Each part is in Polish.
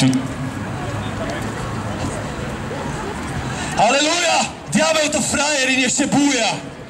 Halleluja! Diabeł to frajer i niech się buja.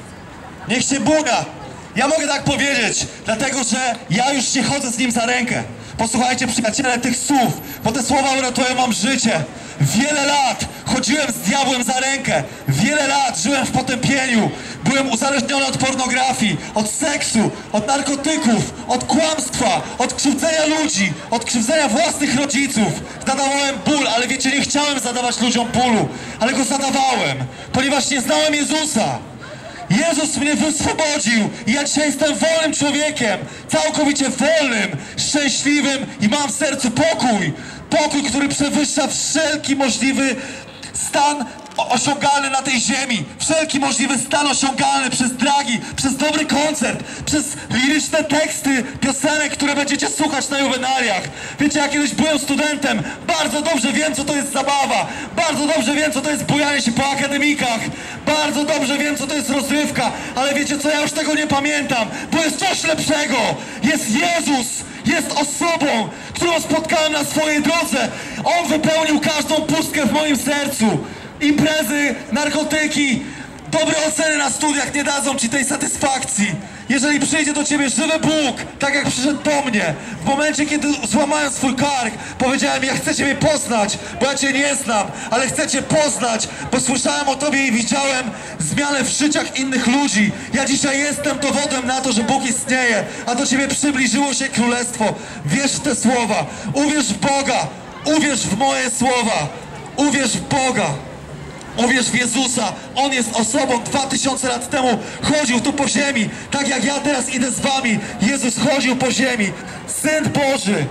Niech się buja. Ja mogę tak powiedzieć, dlatego że ja już nie chodzę z nim za rękę. Posłuchajcie, przyjaciele, tych słów, bo te słowa uratują wam życie. Wiele lat chodziłem z diabłem za rękę. Wiele lat żyłem w potępieniu. Byłem uzależniony od pornografii, od seksu, od narkotyków, od kłamstwa, od krzywdzenia ludzi, od krzywdzenia własnych rodziców. Zadawałem ból, ale wiecie, nie chciałem zadawać ludziom bólu, ale go zadawałem, ponieważ nie znałem Jezusa. Jezus mnie wyswobodził i ja dzisiaj jestem wolnym człowiekiem, całkowicie wolnym, szczęśliwym i mam w sercu pokój. Pokój, który przewyższa wszelki możliwy stan osiągalny na tej ziemi. Wszelki możliwy stan osiągalny przez dragi, przez dobry koncert, przez liryczne teksty piosenek, które będziecie słuchać na juwenaliach. Wiecie, ja kiedyś byłem studentem, bardzo dobrze wiem, co to jest zabawa, bardzo dobrze wiem, co to jest bujanie się po akademikach, bardzo dobrze wiem, co to jest rozrywka, ale wiecie co, ja już tego nie pamiętam, bo jest coś lepszego. Jest Jezus, jest osobą, którą spotkałem na swojej drodze. On wypełnił każdą pustkę w moim sercu. Imprezy, narkotyki, dobre oceny na studiach nie dadzą ci tej satysfakcji. Jeżeli przyjdzie do ciebie żywy Bóg, tak jak przyszedł do mnie, w momencie, kiedy złamałem swój kark, powiedziałem: ja chcę ciebie poznać, bo ja cię nie znam, ale chcę cię poznać, bo słyszałem o tobie i widziałem zmianę w życiach innych ludzi. Ja dzisiaj jestem dowodem na to, że Bóg istnieje, a do ciebie przybliżyło się królestwo. Wierz w te słowa, uwierz w Boga, uwierz w moje słowa, uwierz w Boga. Uwierz w Jezusa. On jest osobą. 2000 lat temu chodził tu po ziemi, tak jak ja teraz idę z wami. Jezus chodził po ziemi. Syn Boży.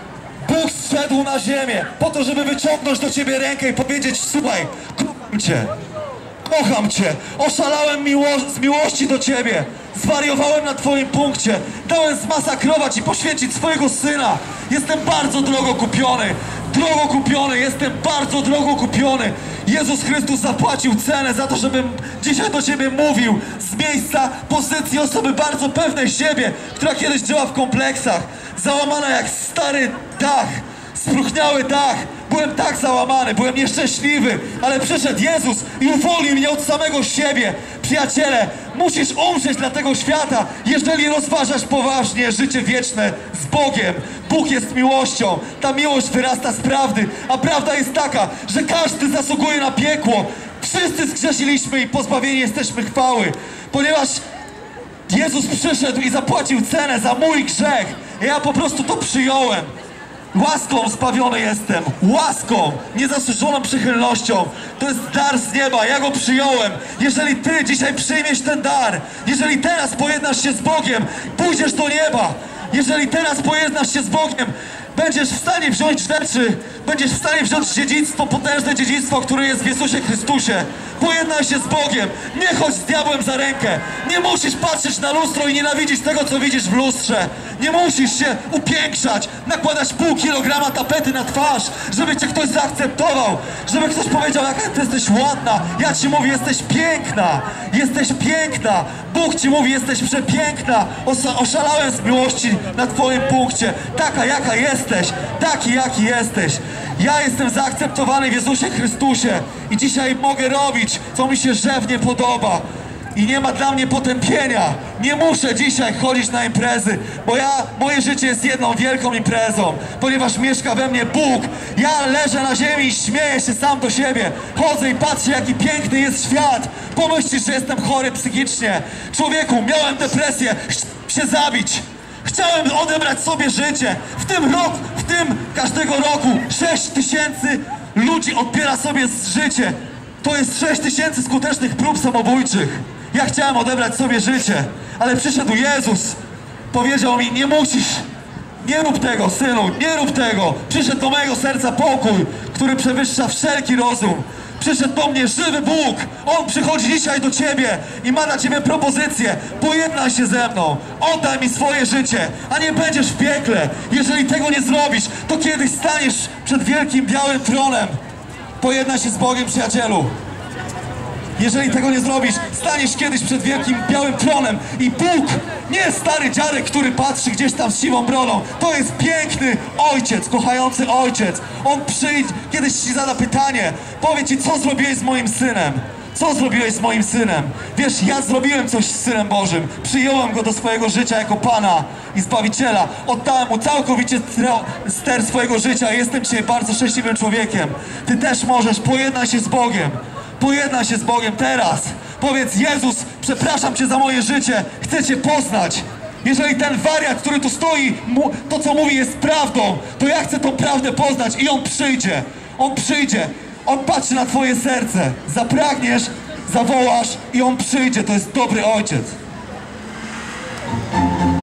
Bóg zszedł na ziemię po to, żeby wyciągnąć do ciebie rękę i powiedzieć: słuchaj, kocham cię. Kocham cię. Oszalałem z miłości do ciebie. Zwariowałem na twoim punkcie. Dałem zmasakrować i poświęcić swojego syna. Jestem bardzo drogo kupiony. Drogo kupiony. Jestem bardzo drogo kupiony. Jezus Chrystus zapłacił cenę za to, żebym dzisiaj do ciebie mówił z miejsca pozycji osoby bardzo pewnej siebie, która kiedyś żyła w kompleksach. Załamana jak stary dach. Spróchniały dach. Byłem tak załamany, byłem nieszczęśliwy, ale przyszedł Jezus i uwolnił mnie od samego siebie. Przyjaciele, musisz umrzeć dla tego świata, jeżeli rozważasz poważnie życie wieczne z Bogiem. Bóg jest miłością, ta miłość wyrasta z prawdy, a prawda jest taka, że każdy zasługuje na piekło. Wszyscy zgrzesiliśmy i pozbawieni jesteśmy chwały, ponieważ Jezus przyszedł i zapłacił cenę za mój grzech. Ja po prostu to przyjąłem. Łaską zbawiony jestem. Łaską, niezasłużoną przychylnością. To jest dar z nieba, ja go przyjąłem. Jeżeli ty dzisiaj przyjmiesz ten dar, jeżeli teraz pojednasz się z Bogiem, pójdziesz do nieba. Jeżeli teraz pojednasz się z Bogiem, będziesz w stanie wziąć rzeczy, będziesz w stanie wziąć dziedzictwo, potężne dziedzictwo, które jest w Jezusie Chrystusie. Pojednaj się z Bogiem, nie chodź z diabłem za rękę. Nie musisz patrzeć na lustro i nienawidzić tego, co widzisz w lustrze. Nie musisz się upiększać, nakładać pół kilograma tapety na twarz, żeby cię ktoś zaakceptował, żeby ktoś powiedział: jaka ty jesteś ładna. Ja ci mówię: jesteś piękna, jesteś piękna. Bóg ci mówi: jesteś przepiękna. Oszalałem z miłości na twoim punkcie. Taka jaka jesteś, taki jaki jesteś. Ja jestem zaakceptowany w Jezusie Chrystusie i dzisiaj mogę robić, co mi się żywnie podoba. I nie ma dla mnie potępienia. Nie muszę dzisiaj chodzić na imprezy, bo moje życie jest jedną wielką imprezą, ponieważ mieszka we mnie Bóg. Ja leżę na ziemi i śmieję się sam do siebie. Chodzę i patrzę, jaki piękny jest świat. Pomyślisz, że jestem chory psychicznie. Człowieku, miałem depresję, się zabić. Chciałem odebrać sobie życie. W tym każdego roku 6000 ludzi odbiera sobie życie. To jest 6000 skutecznych prób samobójczych. Ja chciałem odebrać sobie życie, ale przyszedł Jezus. Powiedział mi: nie musisz. Nie rób tego, synu, nie rób tego. Przyszedł do mojego serca pokój, który przewyższa wszelki rozum. Przyszedł do mnie żywy Bóg. On przychodzi dzisiaj do ciebie i ma dla ciebie propozycję. Pojednaj się ze mną. Oddaj mi swoje życie, a nie będziesz w piekle. Jeżeli tego nie zrobisz, to kiedyś staniesz przed wielkim białym tronem. Pojednaj się z Bogiem, przyjacielu. Jeżeli tego nie zrobisz, staniesz kiedyś przed wielkim białym tronem i Bóg, nie stary dziadek, który patrzy gdzieś tam z siwą brodą, to jest piękny ojciec, kochający ojciec. On przyjdzie, kiedyś ci zada pytanie, powie ci, co zrobiłeś z moim synem? Co zrobiłeś z moim synem? Wiesz, ja zrobiłem coś z Synem Bożym. Przyjąłem Go do swojego życia jako Pana i Zbawiciela. Oddałem Mu całkowicie ster swojego życia. Jestem dzisiaj bardzo szczęśliwym człowiekiem. Ty też możesz. Pojednaj się z Bogiem. Pojednaj się z Bogiem teraz. Powiedz: Jezus, przepraszam Cię za moje życie. Chcę Cię poznać. Jeżeli ten wariat, który tu stoi, to co mówi jest prawdą, to ja chcę tą prawdę poznać i On przyjdzie. On przyjdzie. On patrzy na twoje serce. Zapragniesz, zawołasz i On przyjdzie. To jest dobry ojciec.